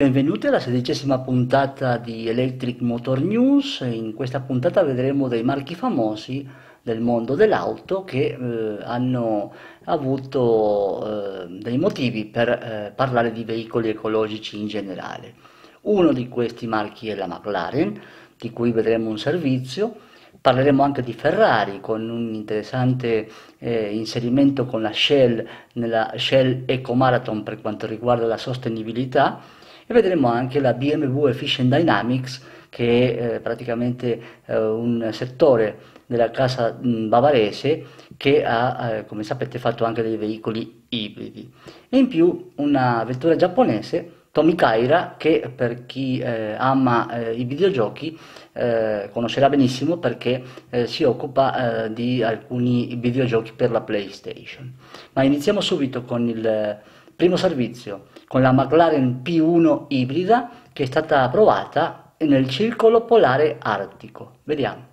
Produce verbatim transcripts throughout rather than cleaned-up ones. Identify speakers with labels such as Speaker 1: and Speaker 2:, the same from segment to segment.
Speaker 1: Benvenuti alla sedicesima puntata di Electric Motor News. In questa puntata vedremo dei marchi famosi del mondo dell'auto che eh, hanno avuto eh, dei motivi per eh, parlare di veicoli ecologici in generale. Uno di questi marchi è la McLaren, di cui vedremo un servizio. Parleremo anche di Ferrari con un interessante eh, inserimento con la Shell nella Shell Eco Marathon per quanto riguarda la sostenibilità. E vedremo anche la B M W Efficient Dynamics, che è eh, praticamente eh, un settore della casa mh, bavarese che ha, eh, come sapete, fatto anche dei veicoli ibridi. E in più una vettura giapponese, Tomicaira, che per chi eh, ama eh, i videogiochi eh, conoscerà benissimo perché eh, si occupa eh, di alcuni videogiochi per la PlayStation. Ma iniziamo subito con il primo servizio, con la McLaren P uno ibrida che è stata provata nel Circolo Polare Artico. Vediamo.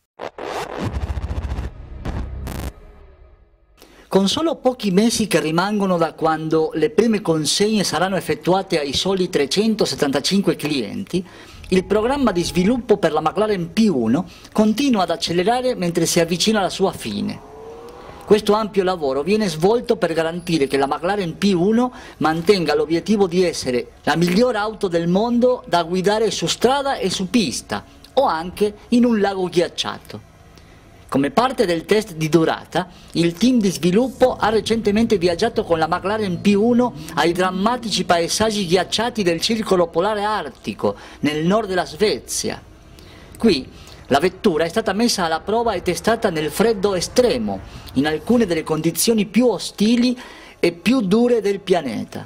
Speaker 1: Con solo pochi mesi che rimangono da quando le prime consegne saranno effettuate ai soli trecentosettantacinque clienti, il programma di sviluppo per la McLaren P uno continua ad accelerare mentre si avvicina alla sua fine. Questo ampio lavoro viene svolto per garantire che la McLaren P uno mantenga l'obiettivo di essere la migliore auto del mondo da guidare su strada e su pista, o anche in un lago ghiacciato. Come parte del test di durata, il team di sviluppo ha recentemente viaggiato con la McLaren P uno ai drammatici paesaggi ghiacciati del Circolo Polare Artico, nel nord della Svezia. Qui la vettura è stata messa alla prova e testata nel freddo estremo, in alcune delle condizioni più ostili e più dure del pianeta.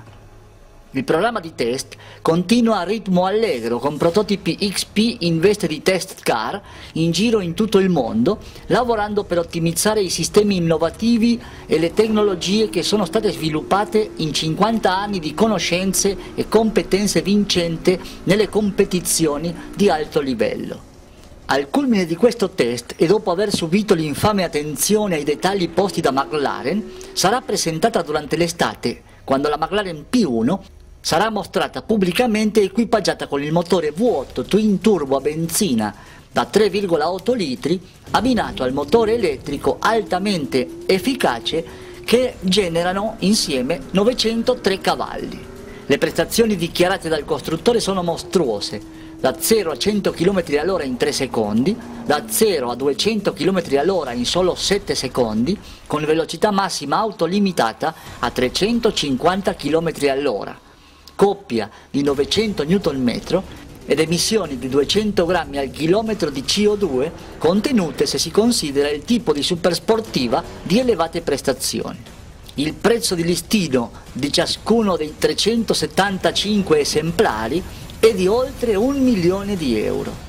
Speaker 1: Il programma di test continua a ritmo allegro, con prototipi X P in veste di test car in giro in tutto il mondo, lavorando per ottimizzare i sistemi innovativi e le tecnologie che sono state sviluppate in cinquanta anni di conoscenze e competenze vincenti nelle competizioni di alto livello. Al culmine di questo test, e dopo aver subito l'infame attenzione ai dettagli posti da McLaren, sarà presentata durante l'estate, quando la McLaren P uno sarà mostrata pubblicamente equipaggiata con il motore V otto Twin Turbo a benzina da tre virgola otto litri, abbinato al motore elettrico altamente efficace che generano insieme novecentotré cavalli. Le prestazioni dichiarate dal costruttore sono mostruose: da zero a cento chilometri all'ora in tre secondi, da zero a duecento chilometri all'ora in solo sette secondi, con velocità massima autolimitata a trecentocinquanta chilometri all'ora, coppia di novecento newton metri ed emissioni di duecento grammi al chilometro di C O due contenute se si considera il tipo di supersportiva di elevate prestazioni. Il prezzo di listino di ciascuno dei trecentosettantacinque esemplari è di oltre un milione di euro.